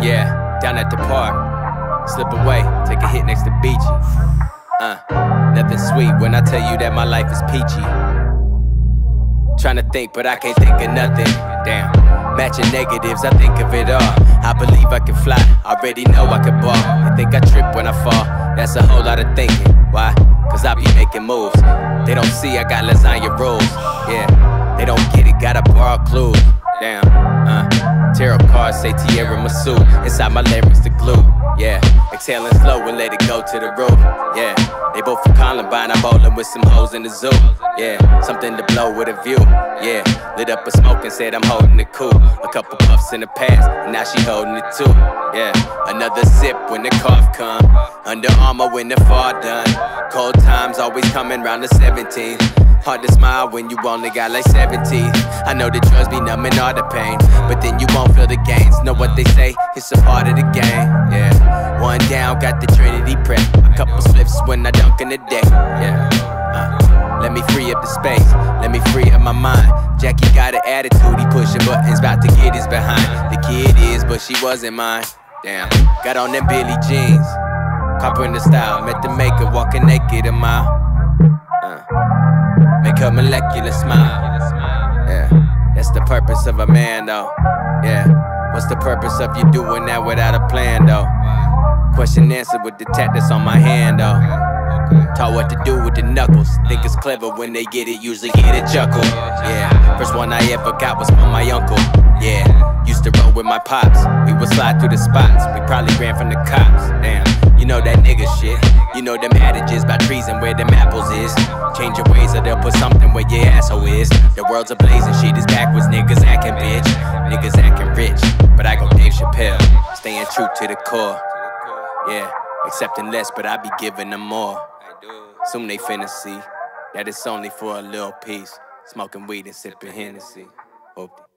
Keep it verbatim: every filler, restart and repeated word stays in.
Yeah, down at the park. Slip away, take a hit next to Beachy. Uh, nothing sweet when I tell you that my life is peachy. Tryna think, but I can't think of nothing. Damn, matching negatives, I think of it all. I believe I can fly, already know I can ball. They think I trip when I fall, that's a whole lot of thinking. Why? Cause I be making moves. They don't see I got lasagna rolls. Yeah, they don't get it, gotta borrow clues. Damn, uh, tarot cards say Tierra Masu. Inside my lyrics the glue. Yeah, exhaling slow and let it go to the roof. Yeah, they both from Columbine, I'm bowling with some hoes in the zoo. Yeah, something to blow with a view. Yeah, lit up a smoke and said I'm holding it cool. A couple puffs in the past, and now she holding it too. Yeah, another sip when the cough come. Under Armour when the fall done. Cold times always coming round the seventeenth. Hard to smile when you only got like seventeen. I know the drugs be numbing all the pain, but then you won't feel the gains. Know what they say, it's a part of the game. Yeah, one down, got the Trinity prep. A couple slips when I dunk in the deck. Yeah, uh, let me free up the space, let me free up my mind. Jackie got an attitude, he pushing buttons, about to get his behind. The kid is, but she wasn't mine. Damn, got on them Billy jeans, copping the style, met the maker, walking naked a mile. Uh, Make her molecular smile. Yeah, that's the purpose of a man though. Yeah, what's the purpose of you doing that without a plan though? Question answered with the tat that's on my hand though. Taught what to do with the knuckles. Think it's clever when they get it, usually get a chuckle. Yeah, first one I ever got was from my uncle. Yeah, used to roll with my pops. We would slide through the spots. We probably ran from the cops. Damn, you know that nigga shit. You know them adages about treason where them apples is. Change your ways or they'll put something where your asshole is. The world's a blazing shit is backwards. Niggas acting bitch, niggas acting rich. But I go Dave Chappelle, staying true to the core. Yeah, accepting less, but I be giving them more. Soon they finna see that it's only for a little piece. Smoking weed and sipping Hennessy. Hope